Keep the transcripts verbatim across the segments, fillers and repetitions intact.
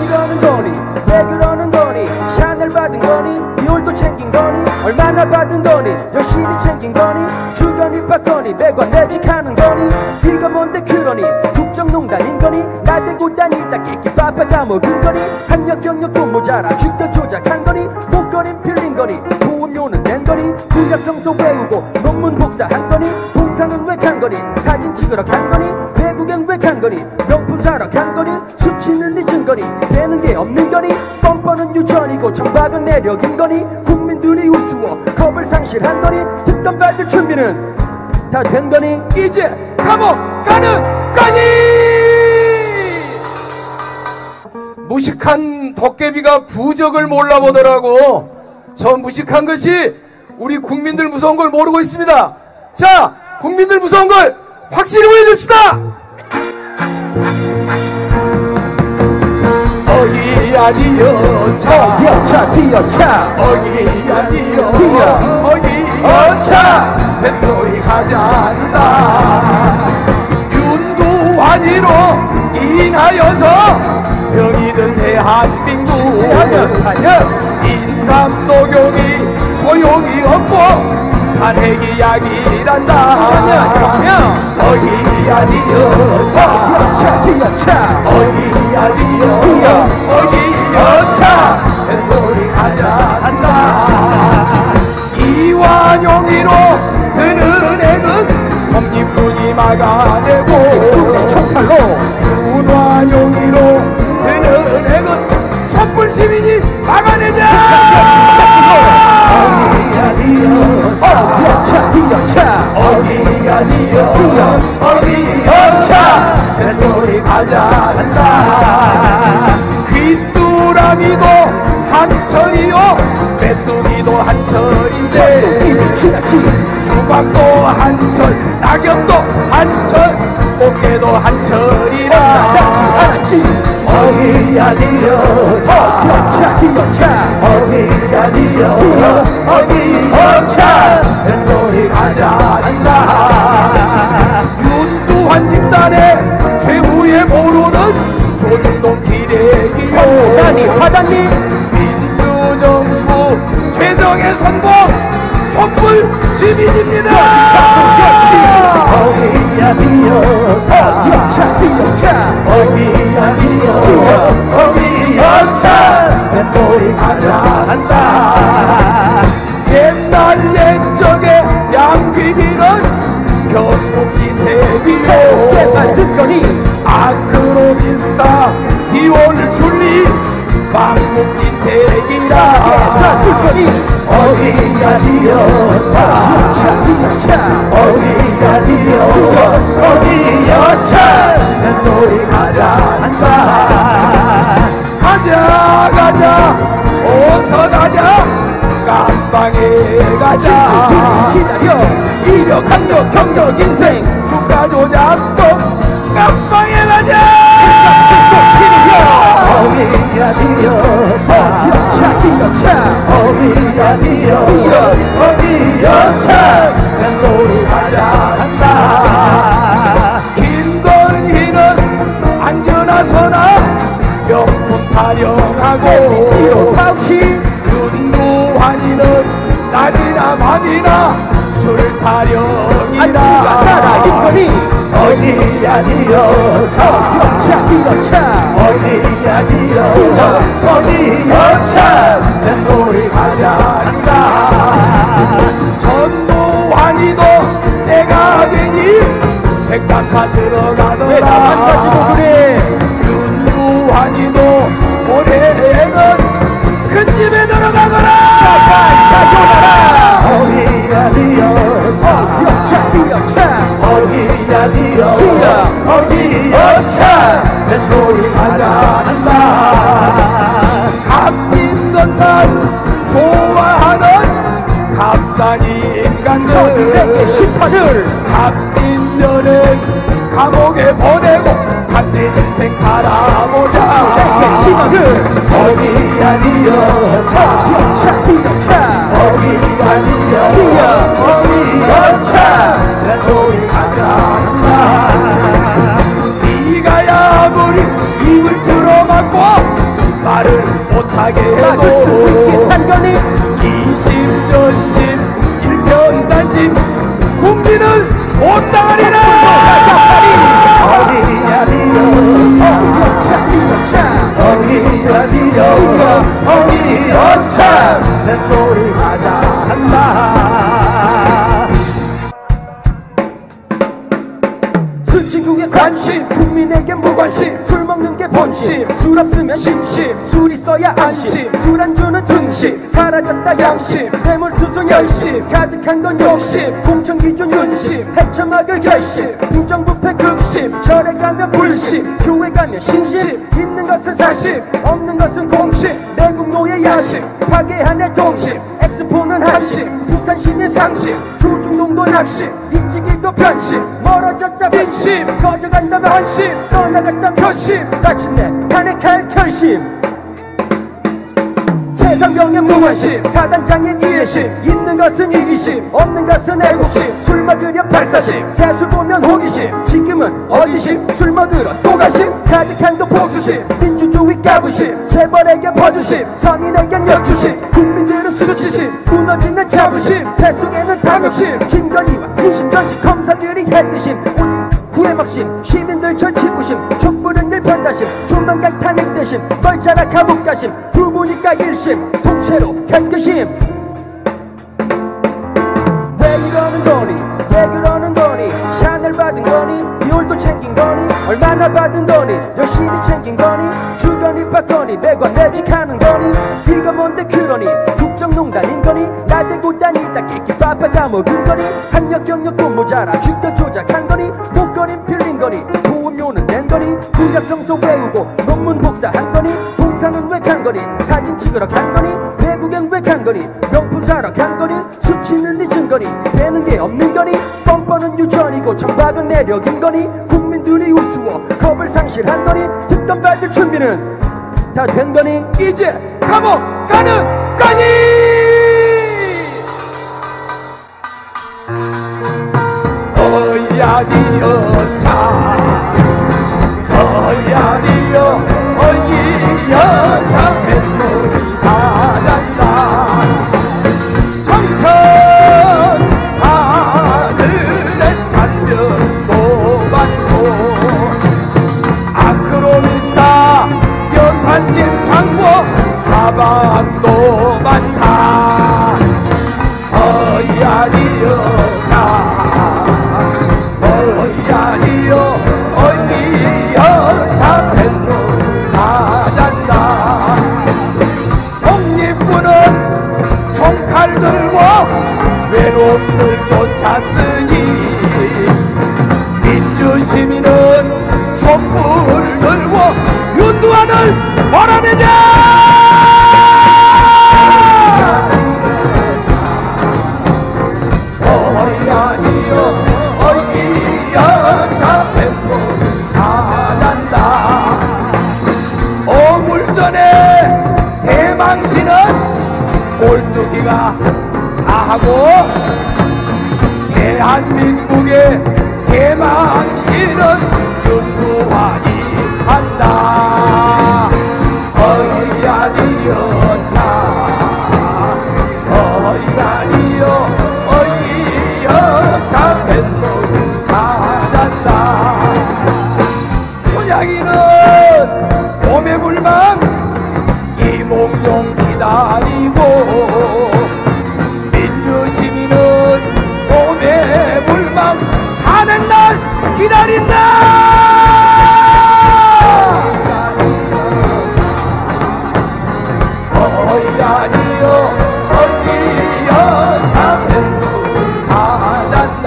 어디 가는 거니 왜 그러는 거니 샤넬 받은 거니 비올도 챙긴 거니 얼마나 받은 거니 열심히 챙긴 거니 주변이 받거니 매번 매직하는 거니 네가 뭔데 그러니 국정농단인 거니 나대고 다니다 깨끼 빠빠 까먹은 거니 학력 경력도 모자라 주가 조작한 거니 목걸이 필린 거니 보험료는 낸 거니 국약 성서 외우고 논문 복사한 거니 봉사는 왜 간 거니 사진 찍으러 간 거니 외국엔 왜 간 거니 명품 사러 간 거니 수치는 잊은 거니 되는 게 없는 거니 뻔뻔은 유전이고 정박은 내력인 거니 국민들이 우스워 겁을 상실한 거니 특검 받을 준비는 다 된 거니 이제 감옥 가는 거니. 무식한 도깨비가 부적을 몰라보더라고. 저 무식한 것이 우리 국민들 무서운 걸 모르고 있습니다. 자, 국민들 무서운 걸 확실히 보여줍시다. 어기야 디어차 디어차 디어차 어기야 디어 디어 어기여차 뱃놀이 가자한다. 윤두환이로 인하여서 병이 든 대한민국 인삼녹용이 소용이 없고 탄핵이 약이란다. 어기야 디어차 디어차 어기야 디어 어기여차 뱃놀이 가자한다. 이완용이로 드는 액은 독립군이 막아내고 총칼로 윤완용이로 드는 액은 촛불 시민이 막아내자. 어기야 디어차 디어차 어기야 디어 어기여차 뱃놀이 가자한다. 귀뚜라미도 한철이요 메뚜기도 한철인데 수박도 한철 낙엽도 한철 꽃게도 한철이라. 어기야 디어차 디어차 어기야 디어 어기여차 뱃놀이 가자한다. 윤두환 집단의 최후의 보루는 조중동 기레기요 화단이 화단이 민주정부 최정의 선봉 촛불 시민입니다. 어기야 디어차 디어차 어기야 디어 어기여차 뱃놀이 가자한다. 옛날 옛적의 양귀비는 경국지세비요 옛날 듣거니 아크로비스타 디올 줄리 망국지세기라. 어기야 디어차 디어차 어기야 디어 어기여차 뱃놀이 가자한다. 가자 가자 어서 가자 깜방에 가자. 기다려 이력 학력 경력 인생 주가 조작도 깜방에 가자. 어기야 디어차 디어차 어기야 디어 어기여차 뱃놀이 가자한다. 김건희는 안전하서나 명품 타령하고 파우치 윤두환이는 낮이나 밤이나 술 타령이라. 안주가 살아있거니 어기야 디어차 디어차 디어차 어기야 디어 어기여차 뱃놀이 가자한다. 전두환이도 내가 괜히 백담파 들어가더라. 윤두환이도 올해는 큰 집에 들어가거라. 어기야 디어차 디어차 어기야 디어 어기여차 뱃놀이 가자한다. 값진 것만 좋아하는 값싼 인간들 저들에게 심판을 값진 년은 감옥에 보내고 값진 인생 살아보자. 희망을 어기야 디어차 디어차 디어차 어기야 디어 어기여차 뱃놀이 가자한다. 네가 아무리 입을 틀어막고 말을 못하게 막을 수 있긴 해도 한 거니 이심전심 일편단심 국민을 못 당하리라. 어디야 니여 어디여 참 내 소리 하자 한다. 술 친구의 관심 국민에게 무관심 술 먹는 게 본심 술 없으면 심심 술 있어야 안심 술 안주는 등심 사라졌다 양심 뇌물수수 열심 가득한 건 욕심 공천기준 윤심 해쳐막을 결심 부정부패 극심 절에 가면 불심 교회 가면 신심 있는 것은 사심 없는 것은 공심 내국노의 야심 파괴하네 동심 엑스포는 한심 부산시민 상심 조중동도 낙심 인지길도 변심 멀어졌다 빈심 꺼져간다면 한심 떠나갔다 표심 마침내 탄핵할 결심 세상병의 무관심 사단장의 이해심 있는 것은 이기심 없는 것은 애국심 술 먹으려 발사심 세수 보면 호기심 지금은 어디심 술 먹으러 또 가심 가득한 도 복수심 민주주의 까부심 재벌에게 퍼주심 서민에겐 역주심 국민들은 수치심 무너지는 자부심 뱃속에는 탐욕심 김건희와 이심전지 검사들이 해드심 후회 막심 시민들 절치부심 촛불은 늘 변다심 조만간 탄핵 대신 멀자라 감옥 가심 부부니까 일심 통째로 결계심 왜 이러는 거니 왜 그러는 거니 샤넬 받은 거니 비올도 챙긴 거니 얼마나 받은 거니 열심히 챙긴 거니 주거니 받거니 매관 매직하는 거니 네가 뭔데 그러니 국정농단인 거니 나대고 다니다 끼끼 빠빠다 먹은 거니 학력 경력도 모자라 주가 조작한 거니 목걸이 필린 거니 보험료는 낸 거니 국약성소 외우고 논문 복사한 거니 봉사는 왜 간 거니 사진 찍으러 간 거니 외국엔 왜 간 거니 명품 사러 간 거니 수치는 잊은 거니 배는 게 없는 거니 뻔뻔은 유전이고 정박은 내력인 거니 국민들이 우스워 겁을 상실한 거니 듣던 받을 준비는 다 된 거니 이제 감옥 가는 거니. 어야디여 참 어야디여 어이여 참 뱃소리 하단다 청천 하늘의 잔변도 많고 아크로니스타 여사님 장고 사방도 많다. 어야디여 참 어야디여 어이여 참 뱃소리 하단다. 독립군은 총칼 들고 외놈들 쫓았으니 민주시민은 촛불 들고 윤두환을 몰아내자. 어야니여 어이여 참 뱃소리 하단다. 오물전에 대망신은 꼴뚜기가 다 하고 대한민국의 대망신은 윤두환이 한다. 어이야니여 참 어이야니여 어이여 참 뱃소리 하단다. 춘향이는 봄의 불망 이몽룡 기다리고 민주시민은 봄의 불망 하는 날 기다린다. 어야니여 어이여 참 뱃소리 하단다.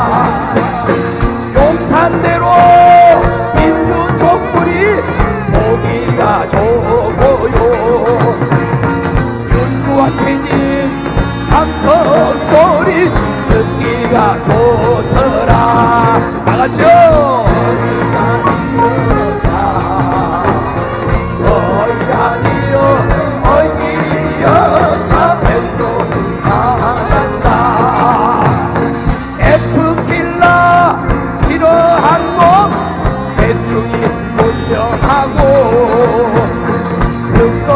용산대로 민주 촛불이 보기가 좋고요. 윤두환 퇴진 함성 소리 듣기가 좋더라. 다같이요. 어야니여 어이여 참 뱃소리 하단다. 에프킬라 싫어한 놈 대충이 분명하고 듣고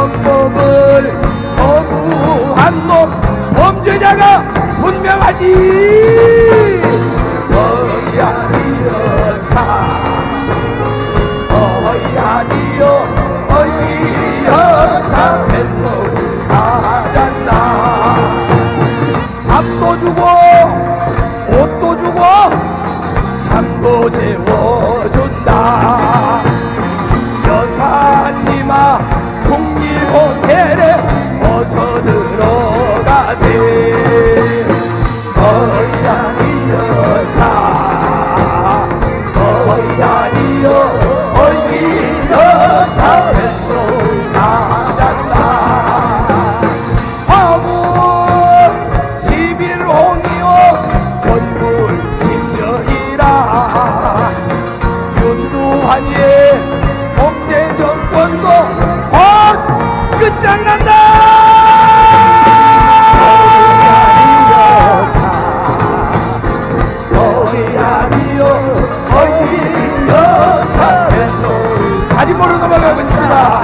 어이야지 어이야지여 자 어이야지여 어이야 자 뱃놀이 하잖나 밥도 주고 옷도 주고 잠도 재워준다 여사님아 국립호텔에 어서 들어가세 어이야니여 자 어이야니여 어이야 자 뱃놀이 하잖나 화구 십일홍이여 건물 십년이라 윤두환이의 독재정권도 곧 끝장난다 자리모로 넘어가고 있습니다.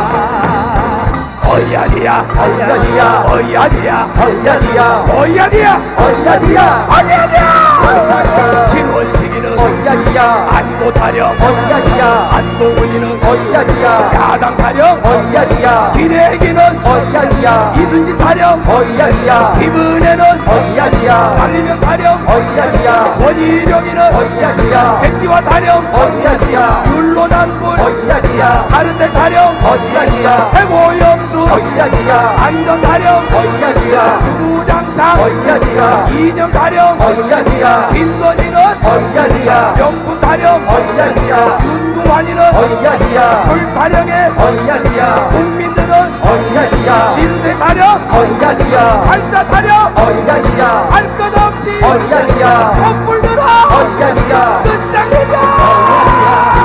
어이야디야 어이야디야 어이야디야 어이야디야 어이야디야 어이야디야 어이야디야 신원식이는 어이야디야 안보 타령 어이야디야 안보문이는 어이야디야 야당 타령 어이야디야 기레기는 어이야디야 이순신 타령 어이야디야 김은혜는 어이야디야 박리명 타령 어이야디야 원희룡이는 어이야디야 백지화 타령 어이야디야 율로난불 어이야디야 다른데 타령 어이야디야 해고염수 어이야디야 안전 타령 어이야디야 주구장창 어이야디야 이념 타령 어이야디야 김건희는 어이야디야 명품 타령 어이야디야 윤두환이는 어이야디야 술 타령에 어이야디야 국민들은 어이야디야 신세 타령 어이야디야 팔자 타령 어이야디야 할 것 없이 어이야디야 촛불 들어 어이야디야 끝장내자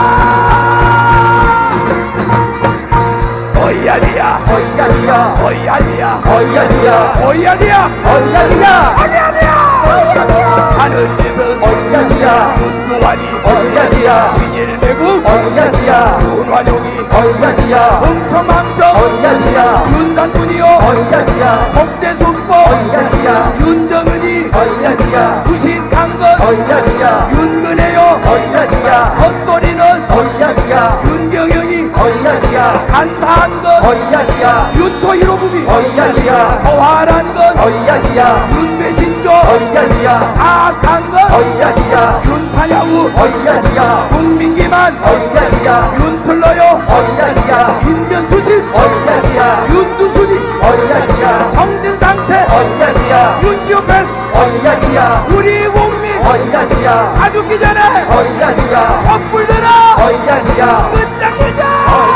어이야디야 어이야디야 어이야디야 어이야디야 어이야디야 어이야디야 어이야디야 하는 짓은 어이야디야 윤두환이 어이야디야 친일매국 어이야디야 윤환용이 어이야디야 훔쳐망쳐 어이야디야 윤산군이요 어이야디야 독재순보 어이야디야 윤정은이 어이야디야 부신한 것 어이야디야 윤근혜요 어이야디야 헛소리는 어이야디야 윤경영이 어이야디야 간사한 것 어이야디야 윤토히로부비 어이야디야 더활한 것 어이야디야 윤배신조 어이야디야 사악한 것 어이야디야 윤타야우 어이야디야 국민기만 어이야디야 윤틀러요 어이야디야 윤변수실 어이야디야 윤두순이 어이야디야 정신상태 어이야디야 윤시오패스 어이야디야 우리 국민 어이야디야 가죽기 전에 어이야디야 촛불 들어 어이야디야 끝장내자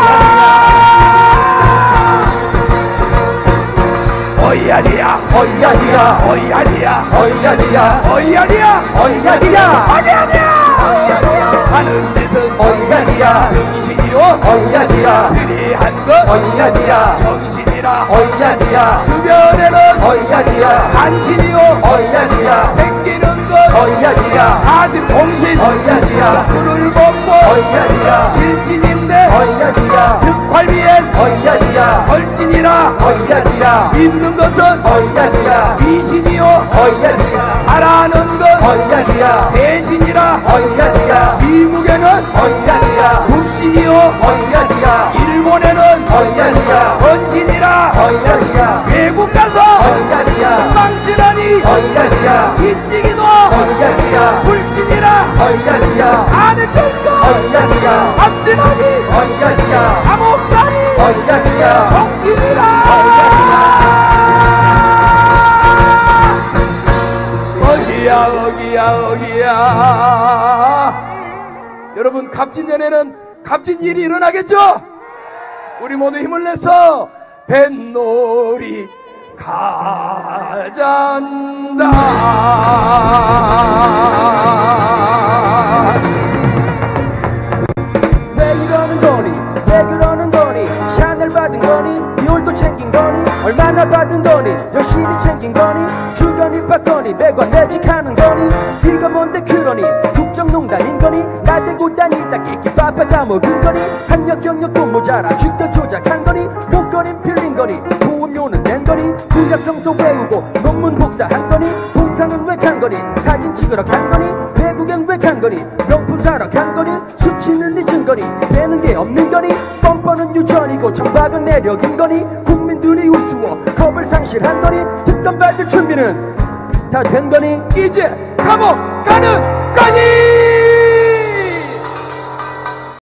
어이야디야 어이야디야 어이야디야 어이야디야 어이야디야 어이야디야 어이야디야 하는 짓은 어이야디야 정신이요 어이야디야 그리한 것 어이야디야 정신이라 어이야디야 주변에는 어이야디야 간신이요 어이야디야 생기는 것 어이야디야 가심 공신 어이야디야 술을 먹고 어이야디야 실신인데 어이야디야 득활비엔 어이야디야 걸신이라 어이야디야 믿는 것은 어이야디야 미신이요 어이야디야 잘하는 것 어이야디야 배신이라 어이야디야 미국에는 어이야디야 굽신이요 어이야디야 일본에는 어이야디야 헌신이라 어이야디야 외국 가서 어이야디야 망신하니 어이야디야 인지기도 어이야디야 불신이라 어이야디야 아는 것도 어이야디야 확신하니 어이야디야 감옥살이 어이야디야 정신이라 어기야 어기야 어기야 여러분 갑진년에는 값진 일이 일어나겠죠? 우리 모두 힘을 내서 뱃놀이 가잔다. 왜 이러는 거니 왜 그러는 거니 샤넬 받은 거니 비올도 챙긴 거니 얼마나 받은 거니 열심히 챙긴 거니 주변이 받거니 매번 매직하는 거니 네가 뭔데 그러니 국정농단인 거니 나대고 다니다 끼끼 빠빠다 먹은 거니 학력 경력도 모자라 주가 조작한 거니 목걸이 필린 거니 보험료는 낸 거니 구약 성서 외우고 논문 복사한 거니 봉사는 왜 간 거니 사진 찍으러 간 거니 외국엔 왜 간 거니 명품 사러 간 거니 수치는 잊은 거니 배는 게 없는 거니 뻔뻔은 유전이고 정박은 내력인 거니 국민들이 우스워 겁을 상실한 거니 특검 받을 준비는 다 된 거니 이제 감옥 가는 거니.